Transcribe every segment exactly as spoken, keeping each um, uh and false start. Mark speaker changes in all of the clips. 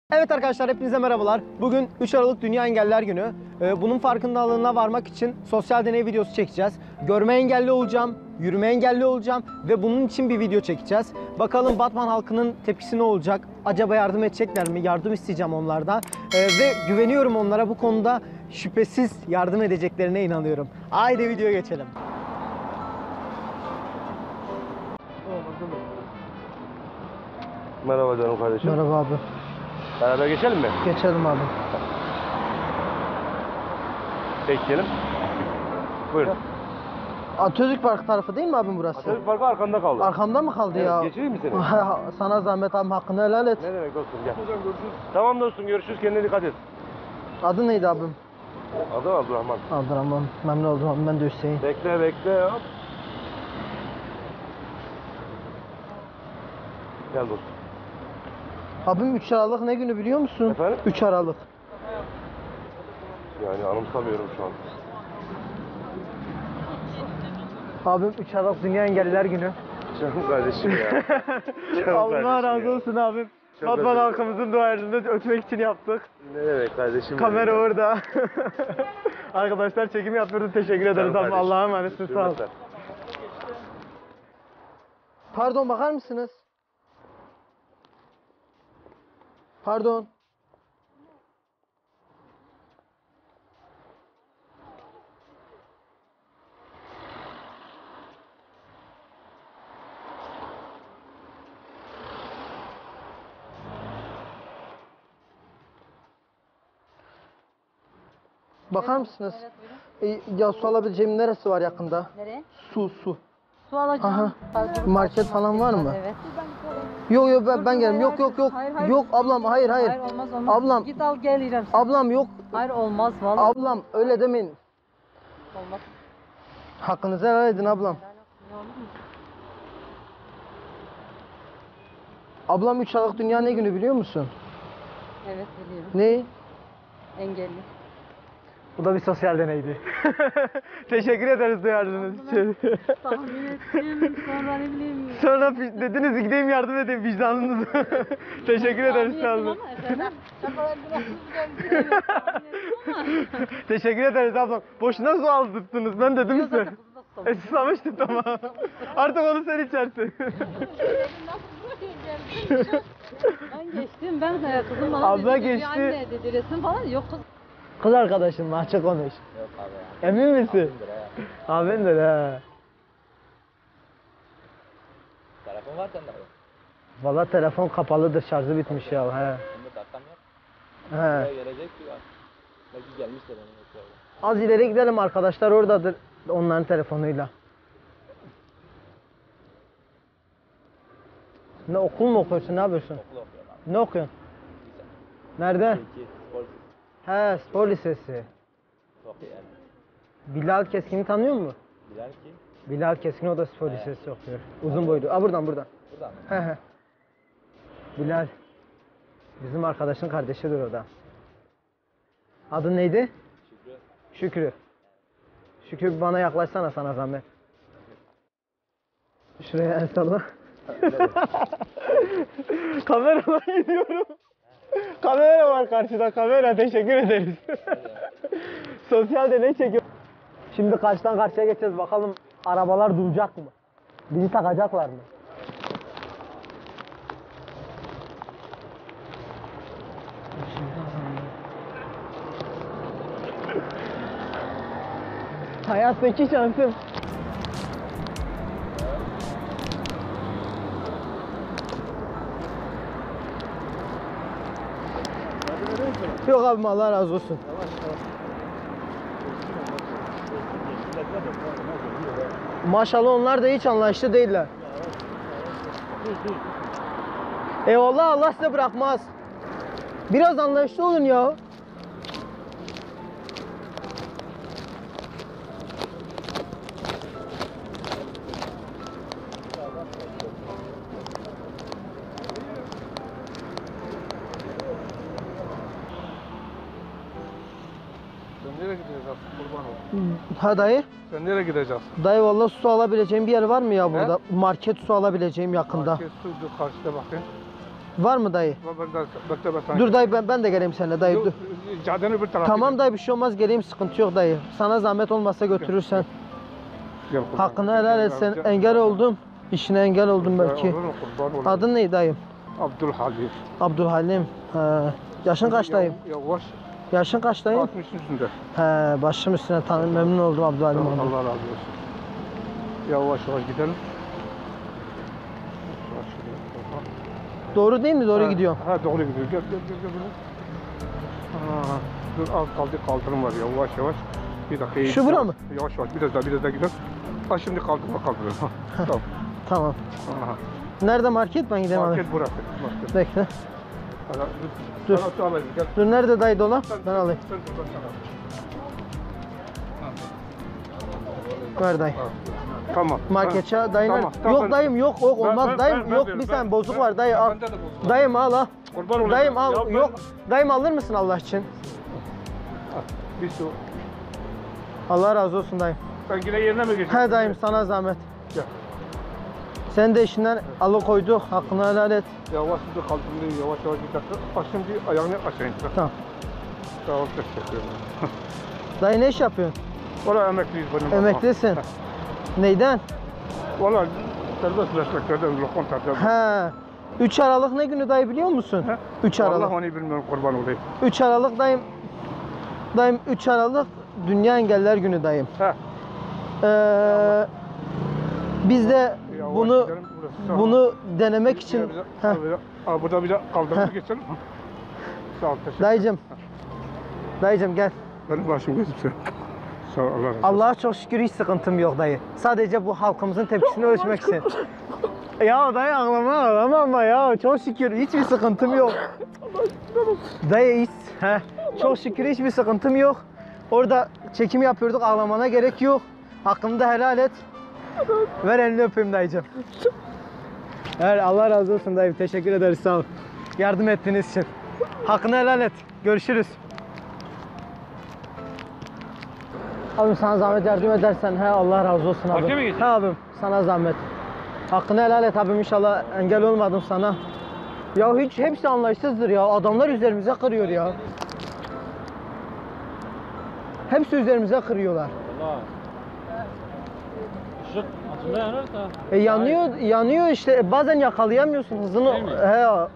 Speaker 1: Evet arkadaşlar, hepinize merhabalar. Bugün üç Aralık Dünya Engelliler Günü. Bunun farkındalığına varmak için sosyal deney videosu çekeceğiz. Görme engelli olacağım, yürüme engelli olacağım ve bunun için bir video çekeceğiz. Bakalım Batman halkının tepkisi ne olacak? Acaba yardım edecekler mi? Yardım isteyeceğim onlardan. Ve güveniyorum onlara, bu konuda şüphesiz yardım edeceklerine inanıyorum. Haydi videoya geçelim.
Speaker 2: Merhaba canım kardeşim.
Speaker 1: Merhaba abi.
Speaker 2: Beraber geçelim mi?
Speaker 1: Geçelim abi.
Speaker 2: Bekleyelim. Buyurun.
Speaker 1: Atatürk Park tarafı değil mi abim burası?
Speaker 2: Atatürk Parkı arkanda kaldı.
Speaker 1: Arkamda mı kaldı
Speaker 2: Evet,
Speaker 1: ya?
Speaker 2: geçireyim mi seni?
Speaker 1: Sana zahmet abi, hakkını helal et.
Speaker 2: Ne demek dostum, gel. Hocam görüşürüz. Tamam dostum, görüşürüz, kendine dikkat et.
Speaker 1: Adı neydi abim?
Speaker 2: Adı Abdurrahman.
Speaker 1: Abdurrahman. Memnun oldum abim, ben de Hüseyin.
Speaker 2: Bekle bekle hop. Gel dostum.
Speaker 1: Abim üç Aralık ne günü biliyor musun?
Speaker 2: Efendim?
Speaker 1: üç Aralık.
Speaker 2: Yani anımsamıyorum şu an.
Speaker 1: Abim üç Aralık Dünya Engelliler Günü.
Speaker 2: Canım kardeşim ya. Canım
Speaker 1: Allah
Speaker 2: kardeşim
Speaker 1: razı
Speaker 2: ya.
Speaker 1: olsun abim.
Speaker 2: Çok
Speaker 1: Batman
Speaker 2: özür
Speaker 1: halkımızın dualarını ötmek için yaptık.
Speaker 2: Ne demek kardeşim?
Speaker 1: Kamera
Speaker 2: benim ya.
Speaker 1: orada. Arkadaşlar çekim yapıyoruz. Teşekkür ederiz
Speaker 2: Canım
Speaker 1: abim.
Speaker 2: kardeşim.
Speaker 1: Allah'a emanetsin, sağ ol.
Speaker 2: Hürmetler.
Speaker 1: Pardon, bakar mısınız? Pardon. Bakar mısınız?
Speaker 3: Evet,
Speaker 1: E, ya su alabileceğim neresi var yakında?
Speaker 3: nereye?
Speaker 1: Su, su.
Speaker 3: Su alacağım.
Speaker 1: Aha.
Speaker 3: Pardon.
Speaker 1: Market falan var mı?
Speaker 3: Evet.
Speaker 1: Yok yok, ben, ben
Speaker 3: Dur,
Speaker 1: gelirim.
Speaker 3: hayır,
Speaker 1: Yok yok yok.
Speaker 3: hayır, hayır.
Speaker 1: Yok ablam, hayır hayır.
Speaker 3: Hayır olmaz olmaz.
Speaker 1: Ablam.
Speaker 3: Git al gel İrem.
Speaker 1: Ablam yok.
Speaker 3: Hayır olmaz vallahi.
Speaker 1: Ablam öyle demeyin.
Speaker 3: Olmaz.
Speaker 1: Hakkınızı helal edin ablam.
Speaker 3: Ne olur mu?
Speaker 1: Ablam üç Aralık Dünya ne günü biliyor musun?
Speaker 3: Evet biliyorum.
Speaker 1: Ne?
Speaker 3: Engelli.
Speaker 1: Bu da bir sosyal deneydi. Teşekkür ederiz duyardığınız için.
Speaker 3: Tahmin ettim. Sonra ne bileyim.
Speaker 1: Sonra fi- dediniz ki gideyim yardım edeyim vicdanınızı. Teşekkür ederiz, sağ olun.
Speaker 3: Ama efendim. Şakalar biraz güzel. Evet, tahmin ettim ama.
Speaker 1: Teşekkür ederiz ablam. Boşuna su aldırttınız, ben dedim
Speaker 3: Yok,
Speaker 1: size.
Speaker 3: zaten kızı da tutamam.
Speaker 1: E susamıştım, tamam. Artık onu sen içersin.
Speaker 3: Ben geçtim. Ben de kızım bana
Speaker 1: Abla
Speaker 3: dedi ki,
Speaker 1: geçti.
Speaker 3: Anne dedi resim falan yok kız.
Speaker 1: Kız arkadaşım mı? Açık konuş.
Speaker 2: Yok abi ya.
Speaker 1: Emin misin?
Speaker 2: Abimdir ha.
Speaker 1: Abindir ha.
Speaker 2: Telefon var sende mi?
Speaker 1: Valla telefon kapalıdır, şarjı bitmiş ya. He.
Speaker 2: Şimdi taksam yok.
Speaker 1: He.
Speaker 2: Buraya gelecek ki ya. Belki gelmiştir onun yoksa.
Speaker 1: Az ileri gidelim, arkadaşlar oradadır onların telefonuyla. Ne, okul mu okuyorsun, ne yapıyorsun?
Speaker 2: Okul okuyor abi.
Speaker 1: Ne okuyorsun? Nerede?
Speaker 2: İki spor
Speaker 1: He, spor lisesi.
Speaker 2: okuyor yani.
Speaker 1: Bilal Keskin'i tanıyor musun?
Speaker 2: Bilal ki.
Speaker 1: Bilal Keskin, o da spor lisesi okuyor. Uzun boylu. Aa, buradan buradan.
Speaker 2: Buradan mı?
Speaker 1: He he. Bilal. Bizim arkadaşın kardeşidir o da. Adın neydi?
Speaker 2: Şükrü.
Speaker 1: Şükrü. Şükrü, bana yaklaşsana, sana zahmet. Şuraya el salla. Kameradan gidiyorum. Kamera var karşıda, kamera, teşekkür ederiz. Sosyal deney çekiyor. Şimdi karşıdan karşıya geçeceğiz, bakalım arabalar duracak mı? Bizi takacaklar mı? Hayattaki şansım. Yok abim, Allah razı olsun. Maşallah, onlar da hiç anlayışlı değiller. Eyvallah, Allah size bırakmaz. Biraz anlayışlı olun ya.
Speaker 2: Sen nereye gideceğiz kurban ol?
Speaker 1: Ha dayı?
Speaker 2: Sen nereye gideceğiz?
Speaker 1: Dayı vallahi su alabileceğim bir yer var mı ya burada? Market su alabileceğim yakında.
Speaker 2: Market suydu karşıda bakın.
Speaker 1: Var mı dayı?
Speaker 2: Ben de bekle ben sana.
Speaker 1: Dur dayı ben, ben de geleyim seninle dayı.
Speaker 2: Yok,
Speaker 1: Dur.
Speaker 2: caddenin bir tarafı.
Speaker 1: Tamam dayı bir şey olmaz geleyim sıkıntı yok dayı. Sana zahmet olmazsa götürürsen.
Speaker 2: Gel kurban.
Speaker 1: Hakkını helal et sen engel oldum. İşine engel oldum belki.
Speaker 2: Olur mu kurban olayım.
Speaker 1: Adın neydi dayım?
Speaker 2: Abdülhalim.
Speaker 1: Abdülhalim. He. Yaşın kaç dayım?
Speaker 2: Yavaş.
Speaker 1: Yaşın kaç dayım?
Speaker 2: altmışın üstünde.
Speaker 1: He, başım üstüne tanım memnun oldum Abdülhalim abi.
Speaker 2: Allah razı olsun. Yavaş yavaş gidelim. Yavaş yavaş.
Speaker 1: Doğru değil mi? Doğru
Speaker 2: Ha,
Speaker 1: gidiyor.
Speaker 2: Ha doğru gidiyor. Gel gel gel gel. Ha, dur az kaldı kaldırım var yavaş yavaş. Bir dakika. iyi
Speaker 1: Şu
Speaker 2: gidiyor.
Speaker 1: bura mı?
Speaker 2: Yavaş yavaş biraz daha biraz daha gidelim. Ha şimdi kaldırma kaldırıyorum. Ha, tamam.
Speaker 1: Tamam.
Speaker 2: Aha.
Speaker 1: Nerede market? Ben gideyim abi.
Speaker 2: Market burası. Market.
Speaker 1: Bekle.
Speaker 2: Hala,
Speaker 1: Dur.
Speaker 2: Sana su alayım, gel.
Speaker 1: Dur nerede dayı dolap?
Speaker 2: Sen-
Speaker 1: Ben
Speaker 2: sen-
Speaker 1: alayım.
Speaker 2: sen- sen- sen-
Speaker 1: Ver dayı.
Speaker 2: Ha. Tamam.
Speaker 1: Marketçe dayı
Speaker 2: Tamam,
Speaker 1: nerede?
Speaker 2: tamam,
Speaker 1: Yok
Speaker 2: ben-
Speaker 1: dayım yok yok
Speaker 2: Ben-
Speaker 1: olmaz
Speaker 2: ben-
Speaker 1: dayım
Speaker 2: ben-
Speaker 1: yok
Speaker 2: ben-
Speaker 1: bir
Speaker 2: ben-
Speaker 1: sen bozuk
Speaker 2: ben-
Speaker 1: var dayı
Speaker 2: ben-
Speaker 1: al.
Speaker 2: bende de bozuk var.
Speaker 1: Dayım al al.
Speaker 2: Kurban olayım.
Speaker 1: Dayım
Speaker 2: Ya
Speaker 1: al
Speaker 2: ben-
Speaker 1: yok. Dayım alır mısın Allah için?
Speaker 2: Ha, Bir su.
Speaker 1: Allah razı olsun dayım.
Speaker 2: Sen yine yerine mi geçiyorsun?
Speaker 1: He dayım sana zahmet.
Speaker 2: Gel.
Speaker 1: Sen de işinden alıkoyduk. Hakkını helal et.
Speaker 2: Yavaş bir kaldırın, yavaş yavaş bir dakika. Ha, şimdi ayağını aşağı indir.
Speaker 1: Tamam.
Speaker 2: Sağ ol, teşekkür ederim.
Speaker 1: Dayı ne iş yapıyorsun?
Speaker 2: Valla emekliyiz benim. babam.
Speaker 1: Emeklisin. Neyden?
Speaker 2: Valla serbest mesleklerden, lokantadan.
Speaker 1: He. üç Aralık ne günü dayı biliyor musun?
Speaker 2: He?
Speaker 1: üç Aralık.
Speaker 2: Vallahi onu bilmiyorum, kurban olayım.
Speaker 1: üç Aralık dayım. Dayım üç Aralık Dünya Engeller Günü dayım.
Speaker 2: He.
Speaker 1: Ee, biz de
Speaker 2: Yavaş
Speaker 1: bunu
Speaker 2: gidelim, burası sağ ol.
Speaker 1: bunu denemek için
Speaker 2: Bize- bize-
Speaker 1: Heh,
Speaker 2: bize- Aa, burada bir de kaldırımı
Speaker 1: Heh.
Speaker 2: geçelim. Sağ ol, teşekkür
Speaker 1: dayıcım. Dayıcım gel.
Speaker 2: Benim başım gözüm sen. Sağ ol, Allah razı olsun.
Speaker 1: Allah'a çok şükür hiç sıkıntım yok dayı. Sadece bu halkımızın tepkisini ölçmek için. Ya dayı ağlama ağlama ama ya çok şükür hiçbir sıkıntım yok. Dayı hiç, he, çok şükür hiçbir sıkıntım yok. Orada çekim yapıyorduk ağlamana gerek yok. Hakkını da helal et. Ver elini öpeyim dayıcım. Evet, Allah razı olsun dayı teşekkür ederiz sağ ol. Yardım ettiğiniz için. Hakkını helal et. Görüşürüz. Abim sana zahmet yardım edersen he Allah razı olsun abim.
Speaker 2: Markete mi gideceksin?
Speaker 1: He abim sana zahmet. Hakkını helal et abim inşallah engel olmadım sana. Ya hiç hepsi anlayışsızdır ya. Adamlar üzerimize kırıyor ya. Hepsi üzerimize kırıyorlar.
Speaker 4: Valla. Işık aslında yanar da.
Speaker 1: E yanıyor, yanıyor işte. E, bazen yakalayamıyorsun hızını.
Speaker 4: Değil mi?
Speaker 1: He ya.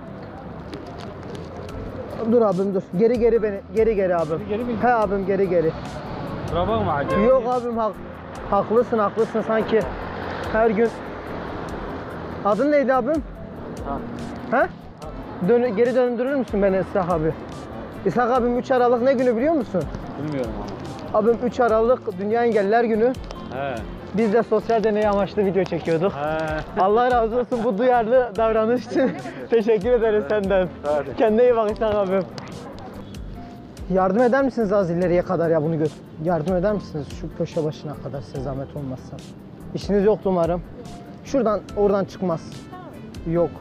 Speaker 1: Dur abim dur. Geri geri beni. Geri geri abim.
Speaker 4: Geri mi?
Speaker 1: He abim geri geri.
Speaker 4: Kusura bakma acele.
Speaker 1: Yok abim hak, haklısın haklısın sanki her gün. Adın neydi abim?
Speaker 4: Ha.
Speaker 1: He? Dön, geri döndürür müsün beni İshak abi? İshak abim üç Aralık ne günü biliyor musun?
Speaker 4: Bilmiyorum ama.
Speaker 1: Abim üç Aralık Dünya Engelliler Günü.
Speaker 4: He.
Speaker 1: Biz de sosyal deney amaçlı video çekiyorduk.
Speaker 4: He.
Speaker 1: Allah razı olsun bu duyarlı davranış için. Teşekkür ederiz senden.
Speaker 2: Hadi.
Speaker 1: Kendine iyi bak İshak abim. Yardım eder misiniz az ileriye kadar ya bunu gör. Yardım eder misiniz şu köşe başına kadar size zahmet olmazsa? İşiniz yoktu umarım. Şuradan oradan çıkmaz. Yok.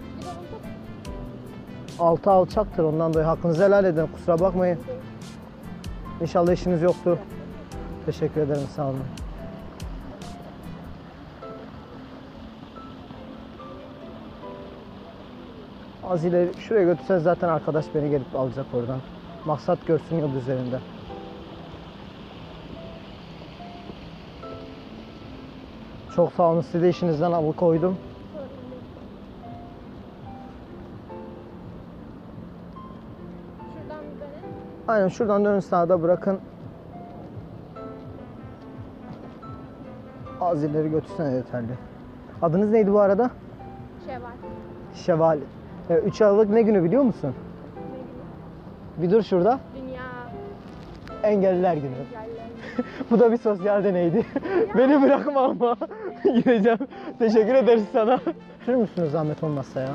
Speaker 1: Altı alçaktır ondan dolayı hakkınızı helal edin kusura bakmayın. İnşallah işiniz yoktu. Teşekkür ederim sağ olun. Az ileri şuraya götürseniz zaten arkadaş beni gelip alacak oradan. Maksat görsün yol üzerinde. Çok sağ olun sizi de işinizden alıkoydum.
Speaker 3: Şuradan bir dönelim.
Speaker 1: Aynen şuradan dönün sağda bırakın. Az ileri götürsene yeterli. Adınız neydi bu arada?
Speaker 3: Şevval.
Speaker 1: Şevval. üç Aralık ne günü biliyor musun? Bir dur şurada.
Speaker 3: Dünya
Speaker 1: Engelliler Günü.
Speaker 3: yerleri.
Speaker 1: Bu da bir sosyal deneydi. Beni bırakma ama. Gideceğim. Teşekkür ederiz sana. Şurur musunuz zahmet olmazsa ya?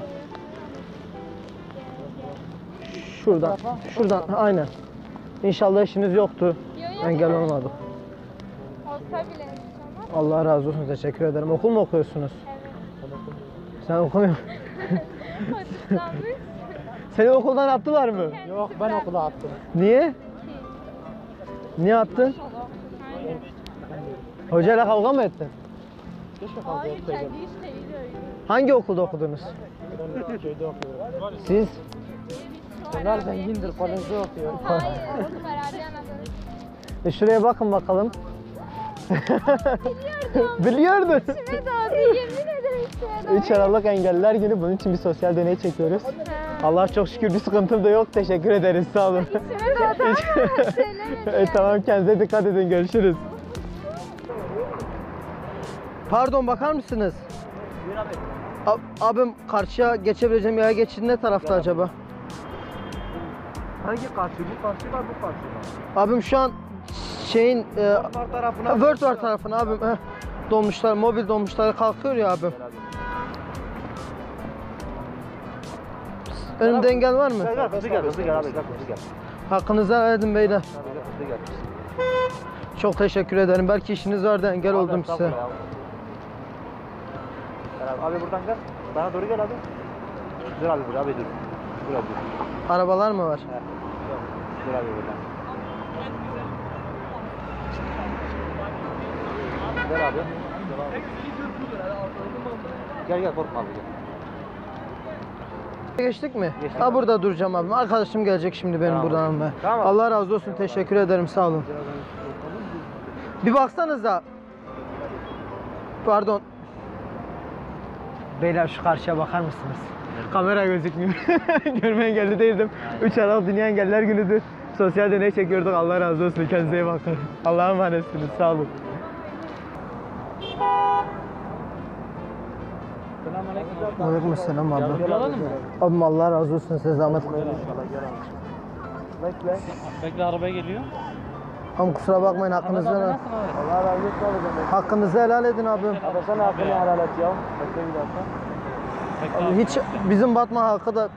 Speaker 1: Şuradan. Şuradan. Aynen. İnşallah işiniz yoktu.
Speaker 3: Yok, yok.
Speaker 1: Engel olmadık.
Speaker 3: Olsa bile inşallah.
Speaker 1: Allah razı olsun. Teşekkür ederim. Okul mu okuyorsunuz? Sen okumuyor musun?
Speaker 3: Hocammış.
Speaker 1: Seni okuldan attılar mı?
Speaker 3: Yok ben okula attım.
Speaker 1: Niye? Niye attın?
Speaker 3: Aynen.
Speaker 1: Hocayla kavga mı ettin?
Speaker 3: Hayır kendi işleriyle öyle.
Speaker 1: Hangi okulda okudunuz? Siz?
Speaker 3: Bunlar zengindir, kolejde okuyor. Hayır, oğlum herhalde anasını.
Speaker 1: E şuraya bakın bakalım. Biliyordun.
Speaker 3: İçime doğdu, yemin ederim içime doğdu.
Speaker 1: üç Aralık Engelliler Günü, bunun için bir sosyal deney çekiyoruz. Allah çok şükür bir sıkıntım da yok. Teşekkür ederiz. Sağ olun.
Speaker 3: İçime doğdu ama söylemedim.
Speaker 1: E, tamam, kendinize dikkat edin. Görüşürüz. Pardon, bakar mısınız? Ab abim, karşıya geçebileceğim yaya geçidi ne tarafta acaba?
Speaker 2: Hangi karşı? Bu karşı var, bu karşı var.
Speaker 1: Abim şu an şeyin e,
Speaker 2: Var tarafına.
Speaker 1: Word var tarafına abim. Heh. Dolmuşlar, mobil dolmuşlar kalkıyor ya abim. Önümde engel var mı?
Speaker 2: Gel, hızlı gel, hızlı gel abi, gel, hızlı gel.
Speaker 1: Hakkınızı helal edin beyler.
Speaker 2: Hızlı gel.
Speaker 1: Çok teşekkür ederim. Belki işiniz vardı, engel oldum size.
Speaker 2: Gel abi, abi buradan gel. Bana doğru gel abi. Dur abi, dur abi, dur. Dur abi, dur.
Speaker 1: Arabalar mı var?
Speaker 2: He. Dur abi buradan. Gel abi. Gel gel, korkma abi, gel.
Speaker 1: Geçtik mi?
Speaker 2: Geçtik.
Speaker 1: Ha, burada duracağım abim. Arkadaşım gelecek şimdi benim
Speaker 2: Tamam.
Speaker 1: buradan almaya.
Speaker 2: Tamam.
Speaker 1: Allah razı olsun. Teşekkür ederim. Sağ olun. Bir baksanıza. Pardon. Beyler, şu karşıya bakar mısınız? Kamera gözükmüyor. Görme engelli değildim. üç Aralık Dünya Engelliler Günü'dür. Sosyal deney çekiyorduk. Allah razı olsun. Kendinize iyi bakın. Allah'a emanetsiniz. Sağ olun. Aleykümselam abi.
Speaker 4: Alalım mı?
Speaker 1: Abim, Allah razı olsun. Size zahmet koyun.
Speaker 2: Bekle.
Speaker 4: Bekle, araba geliyor.
Speaker 1: Ama kusura bakmayın, hakkınızı helal.
Speaker 4: Nasılsın abi?
Speaker 2: Allah razı olsun abi.
Speaker 1: Hakkınızı helal edin abim.
Speaker 2: Abi sen hakkını helal et ya. Bekle bir dakika.
Speaker 4: Bekle
Speaker 1: Abi
Speaker 4: abi.
Speaker 1: hiç bizim Batman halkı da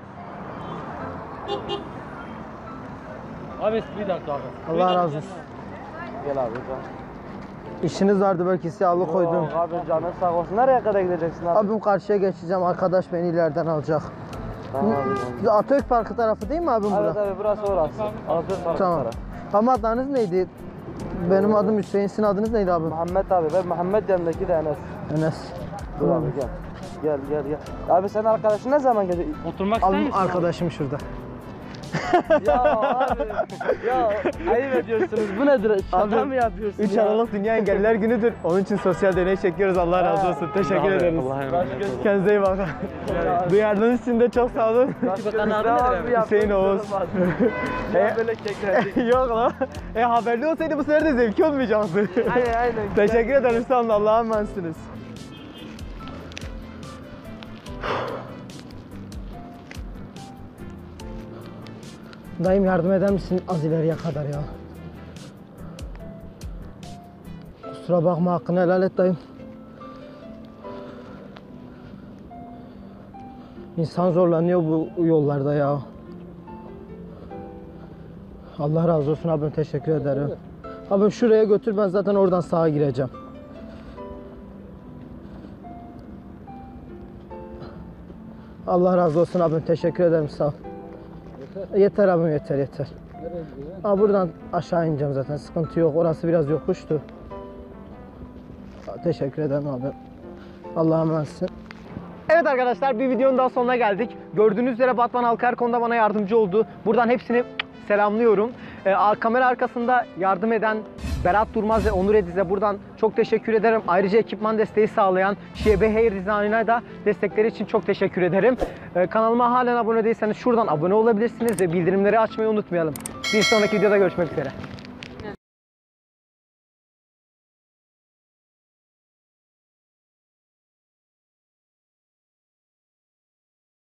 Speaker 4: Abi bir dakika abi.
Speaker 1: Allah razı olsun.
Speaker 2: Gel abi. Gel.
Speaker 1: İşiniz vardı, belki size alıkoydum.
Speaker 2: Yok abi, canın sağ olsun. Nereye kadar gideceksin abi?
Speaker 1: Abim, karşıya geçeceğim. Arkadaş beni ileriden alacak.
Speaker 2: Tamam abi.
Speaker 1: Atatürk Parkı tarafı değil mi abim
Speaker 2: Evet
Speaker 1: bura?
Speaker 2: abi, burası orası. Altı tarafı.
Speaker 1: Tamam. Ama adınız neydi? Benim adım Hüseyin. Sizin adınız neydi abim?
Speaker 2: Muhammed abi, ben Muhammed yanındaki de Enes.
Speaker 1: Enes.
Speaker 2: Dur abi, gel. Gel gel gel. Abi senin arkadaşın ne zaman gelecek?
Speaker 4: Oturmak ister
Speaker 1: Abim,
Speaker 4: misin?
Speaker 1: arkadaşım şurada.
Speaker 2: Ya abi, ya ayıp ediyorsunuz. Bu nedir? Şaka mı yapıyorsun
Speaker 1: üç
Speaker 2: ya?
Speaker 1: Aralık Dünya Engelliler Günü'dür. Onun için sosyal deney çekiyoruz. Allah razı olsun. Teşekkür
Speaker 4: Abi,
Speaker 1: ederiz.
Speaker 4: Allah'a emanet olun.
Speaker 1: Kendinize iyi bakın. Duyardığınız için de çok sağ olun.
Speaker 2: Bakan adı nedir abi?
Speaker 1: Hüseyin Oğuz.
Speaker 2: Ya böyle keklendik.
Speaker 1: Yok lan. E haberli olsaydı bu sefer de zevki olmayacaktı.
Speaker 2: Aynen aynen.
Speaker 1: Teşekkür ederim, sağ olun. Allah'a emanetsiniz. Dayım, yardım eder misin az ileriye kadar ya? Kusura bakma, hakkını helal et dayım. İnsan zorlanıyor bu yollarda ya. Allah razı olsun abim, teşekkür ederim. Abim, şuraya götür, ben zaten oradan sağa gireceğim. Allah razı olsun abim, teşekkür ederim, sağ ol. Yeter, yeter abim, yeter yeter. Aa, buradan aşağı ineceğim zaten, sıkıntı yok. Orası biraz yokuştu. Teşekkür ederim abi. Allah'a emanetsin. Evet arkadaşlar, bir videonun daha sonuna geldik. Gördüğünüz üzere Batman halkı her konuda bana yardımcı oldu. Buradan hepsini selamlıyorum. Ee, kamera arkasında yardım eden Berat Durmaz ve Onur Ediz'e buradan çok teşekkür ederim. Ayrıca ekipman desteği sağlayan Şiebe Hair Design'a da destekleri için çok teşekkür ederim. Ee, kanalıma halen abone değilseniz şuradan abone olabilirsiniz ve bildirimleri açmayı unutmayalım. Bir sonraki videoda görüşmek üzere.